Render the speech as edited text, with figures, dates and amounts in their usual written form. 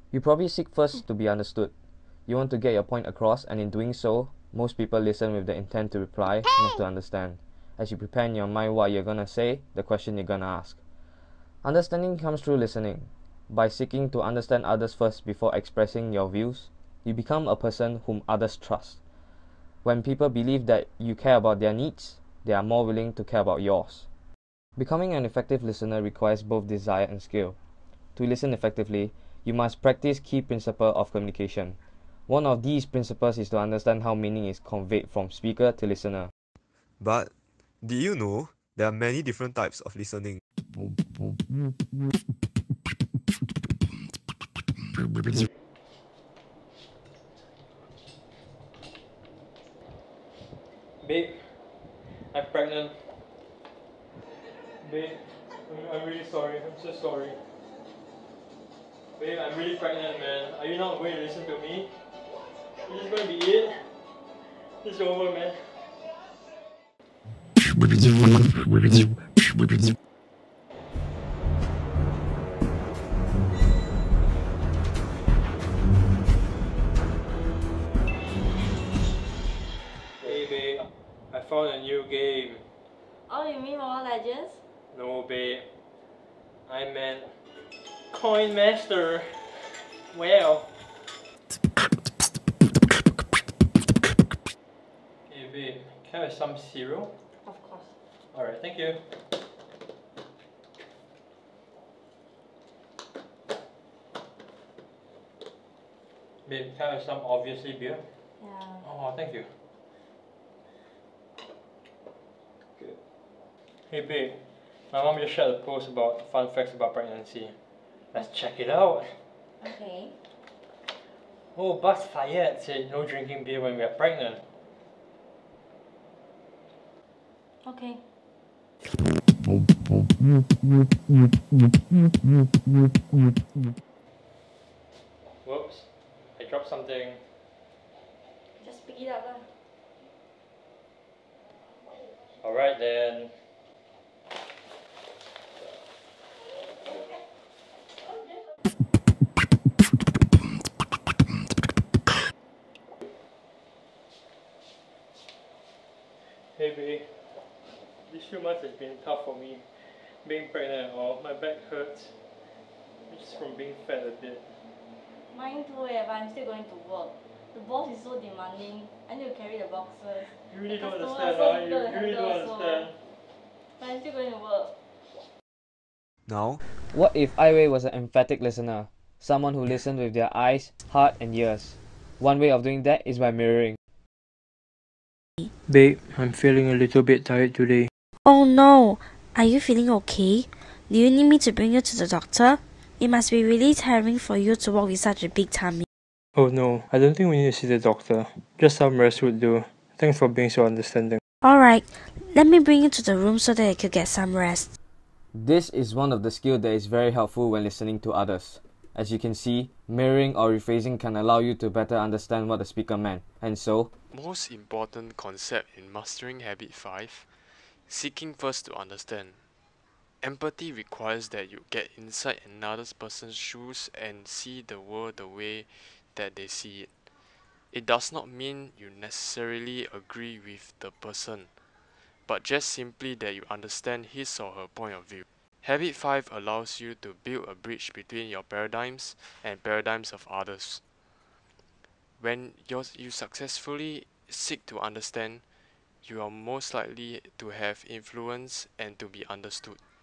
You probably seek first to be understood. You want to get your point across, and in doing so, most people listen with the intent to reply, not to understand. As you prepare in your mind what you're gonna say, the question you're gonna ask. Understanding comes through listening. By seeking to understand others first before expressing your views, you become a person whom others trust. When people believe that you care about their needs, they are more willing to care about yours. Becoming an effective listener requires both desire and skill. To listen effectively, you must practice key principles of communication. One of these principles is to understand how meaning is conveyed from speaker to listener. But do you know there are many different types of listening? Babe, I'm pregnant. Babe, I'm really sorry. I'm so sorry. Babe, I'm really pregnant, man. Are you not going to listen to me? Is this going to be it? It's over, man. Hey, babe. I found a new game. Oh, you mean Mobile Legends? No, babe. I meant Coin Master. Wow. Hey, babe. Can I have some cereal? Of course. Alright, thank you. Babe, can I have some obviously beer? Yeah. Oh, thank you. Good. Hey, babe. My mom just shared a post about fun facts about pregnancy. Let's check it out. Okay. Oh, Buzz Fayette said no drinking beer when we are pregnant. Okay. Whoops. I dropped something. Just pick it up lah. Alright then. Hey babe, these few months has been tough for me. Being pregnant and all, my back hurts. Just from being fat a bit. Mine too but I'm still going to work. The boss is so demanding. I need to carry the boxes. You really The don't customer understand, also huh? You difficult to really don't handle also. understand. But I'm still going to work. Now, What if Ai Wei was an emphatic listener? Someone who listened with their eyes, heart, and ears. One way of doing that is by mirroring. Babe, I'm feeling a little bit tired today. Oh no! Are you feeling okay? Do you need me to bring you to the doctor? It must be really tiring for you to walk with such a big tummy. Oh no, I don't think we need to see the doctor. Just some rest would do. Thanks for being so understanding. Alright, let me bring you to the room so that you could get some rest. This is one of the skills that is very helpful when listening to others. As you can see, mirroring or rephrasing can allow you to better understand what the speaker meant, and so, Most important concept in mastering habit 5, seeking first to understand. Empathy requires that you get inside another person's shoes and see the world the way that they see it. It does not mean you necessarily agree with the person, but just simply that you understand his or her point of view. Habit 5 allows you to build a bridge between your paradigms and paradigms of others. When you successfully seek to understand, you are most likely to have influence and to be understood.